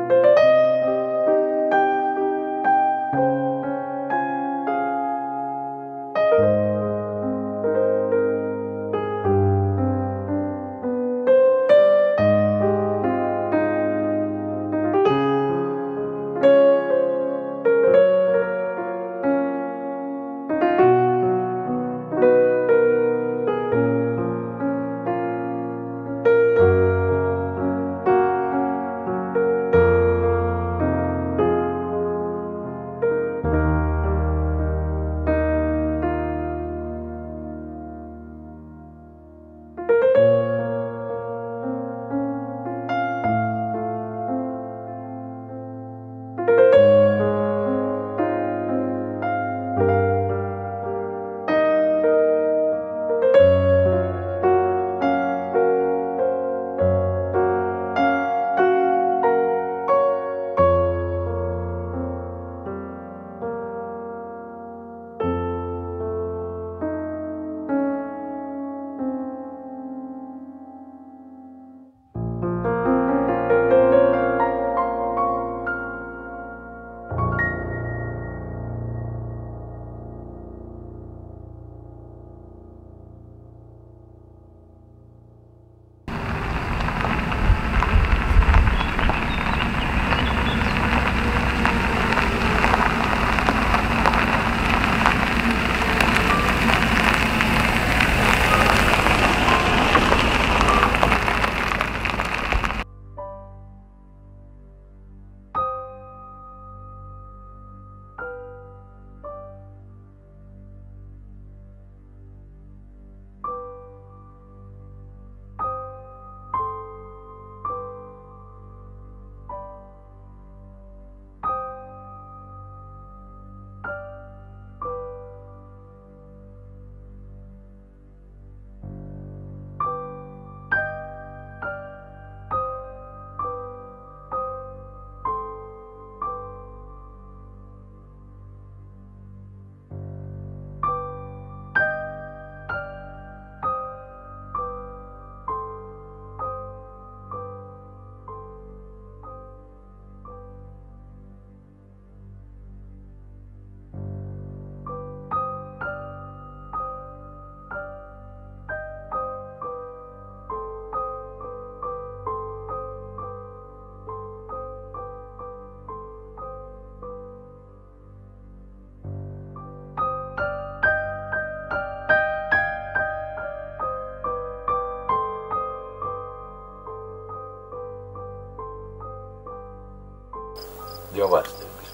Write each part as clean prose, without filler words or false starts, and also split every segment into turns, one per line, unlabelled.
Ja, was?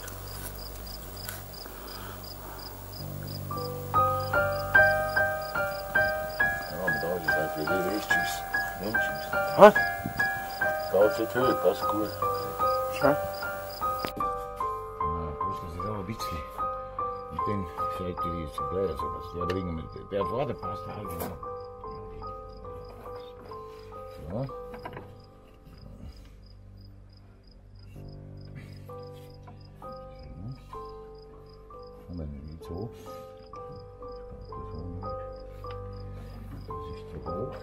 Ja, aber da ist es halt wieder Schuss. Nimm Schuss.
Was?
Da ist die Höhe, passt gut.
Schau.
Ja, das ist auch ein bisschen. Ich bin vielleicht die zu blöd, sowas. Ja, aber irgendwie, der vorne passt halt genau. Ja. Aber nicht so. Das ist zu hoch.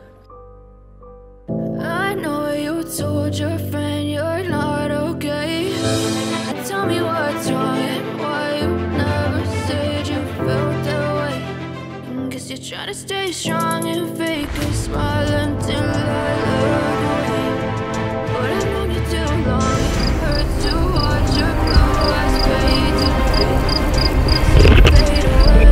I know you told your friend you're not okay. Tell me what's wrong and why you never said you felt that way. Guess you're trying to stay strong and fake a smile until I look away. But I've known you too long, it hurts to watch your blue eyes fade to fade away.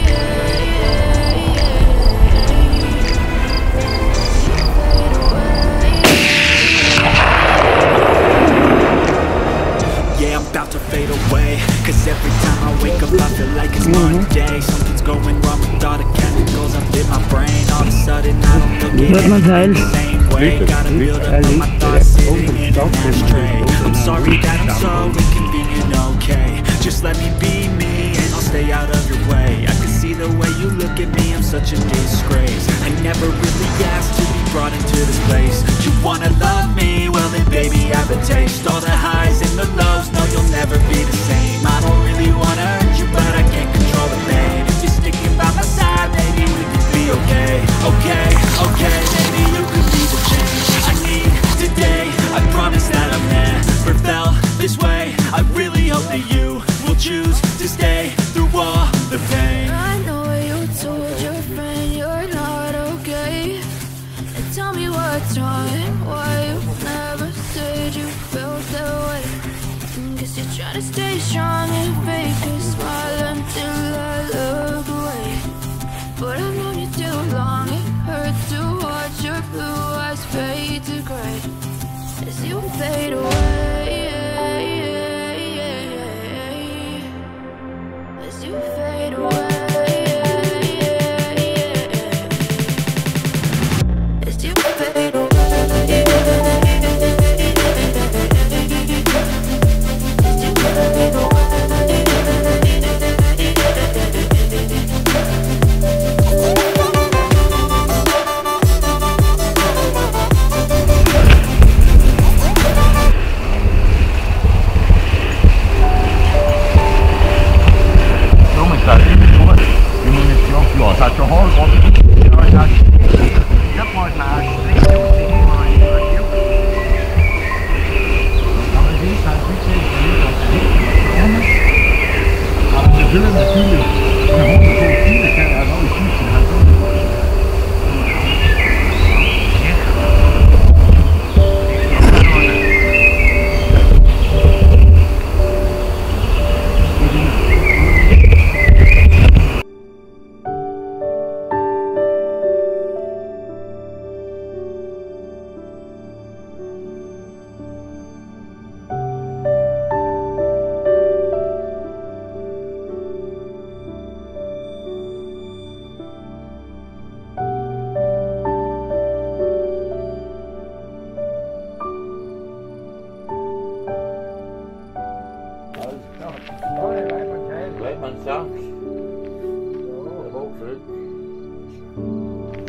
Yeah, I'm about to fade away. Cause every time I wake up I feel like it's Monday. Something's going wrong with all the chemicals up in my brain. All of a sudden I don't look at it the same way. Gotta build up all my thoughts sitting in an ashtray. I'm sorry that I'm so inconvenient, okay. Just let me be me and I'll stay out of your way. I can see the way you look at me, I'm such a disgrace. I never really asked to be brought into this place. You wanna love me? Well then baby I have a taste. All the highs and the lows, no you'll never be the same. I don't really wanna hurt you but I can't control the pain. If you're sticking by my side, maybe we could be okay. Okay, okay, maybe you could be the change I need today. I promise that I've never felt
to stay strong and fake a smile until I look away. But I've known you too long, it hurts to watch your blue eyes fade to gray as you fade away. As you fade away. As you fade away.
Man sagt, der Bock fällt.